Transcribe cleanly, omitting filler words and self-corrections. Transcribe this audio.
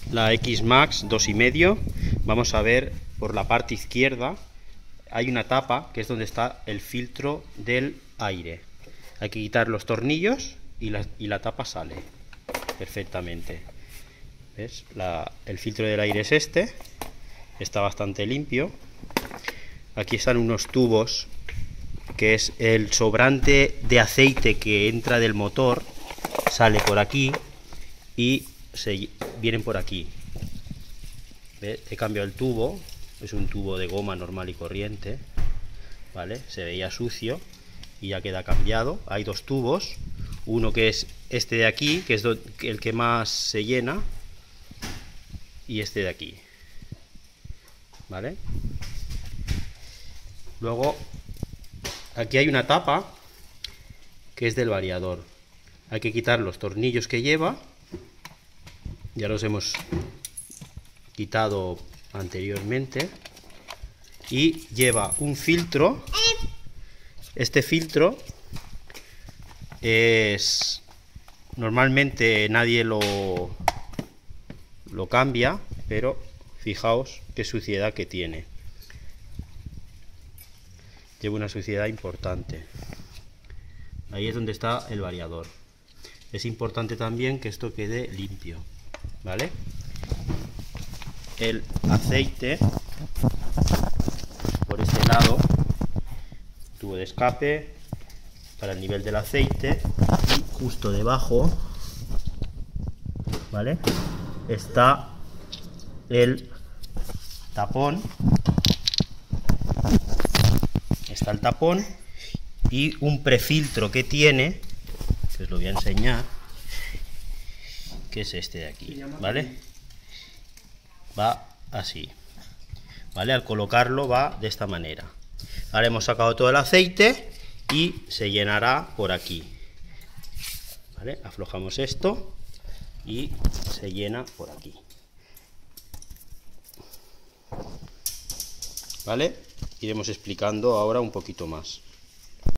la X-Max 2,5. Vamos a ver por la parte izquierda hay una tapa que es donde está el filtro del aire. Hay que quitar los tornillos y la tapa sale perfectamente. ¿Ves? El filtro del aire es este, está bastante limpio. Aquí están unos tubos que es el sobrante de aceite que entra del motor, sale por aquí y vienen por aquí. ¿Ves? He cambiado el tubo, es un tubo de goma normal y corriente, ¿vale? Se veía sucio y ya queda cambiado. Hay dos tubos, uno que es este de aquí, que es el que más se llena, y este de aquí, ¿vale? Luego aquí hay una tapa que es del variador. Hay que quitar los tornillos que lleva, ya los hemos quitado anteriormente, y lleva un filtro. Este filtro es normalmente nadie lo cambia, pero fijaos qué suciedad que tiene. Lleva una suciedad importante. Ahí es donde está el variador. Es importante también que esto quede limpio, ¿vale? El aceite por este lado, tubo de escape para el nivel del aceite, y justo debajo, ¿vale?, está el tapón. Está el tapón y un prefiltro que tiene, que os lo voy a enseñar, que es este de aquí, ¿vale? Va así, ¿vale? Al colocarlo va de esta manera. Ahora hemos sacado todo el aceite y se llenará por aquí, ¿vale? Aflojamos esto y se llena por aquí, ¿vale? Iremos explicando ahora un poquito más.